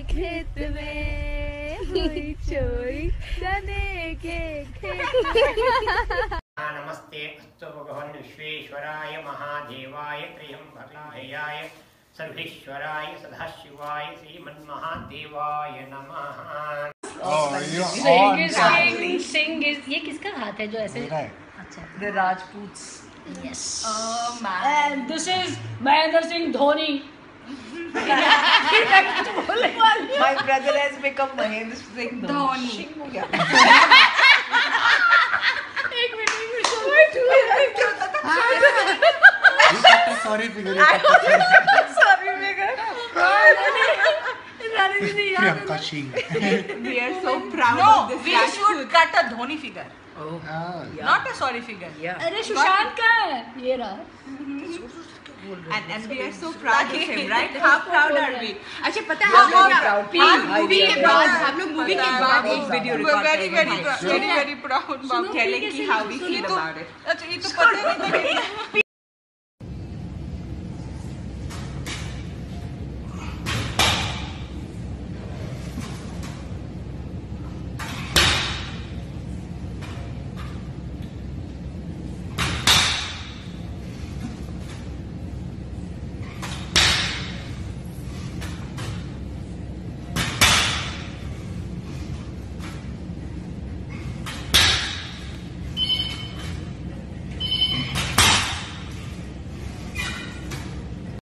खेत में हुई चोरी चने के खेत में। नमस्ते अस्तु भगवान विश्वेश्वराय महादेवाय त्र्यंबकाय सर्वेश्वराय सदाशिवाय श्रीमन्महादेवाय नमः। सिंह ये किसका हाथ है जो ऐसे? अच्छा, The Rajputs. Yes. And this is Mahendra Singh Dhoni. my brother has become Mahendra Singh Dhoni. एक minute sorry figure Sorry, Megan. Priyanka Singh. We are so proud of this. We should cut a Dhoni figure, not a sorry figure. अरे सुशांत का है ये रहा। And we are so proud of him, right? How proud are we? अच्छा पता है हम movie के बाद हम लोग मूवी के बाद एक video We're very proud about telling कि how we feel about it. अच्छा ये तो पता नहीं था।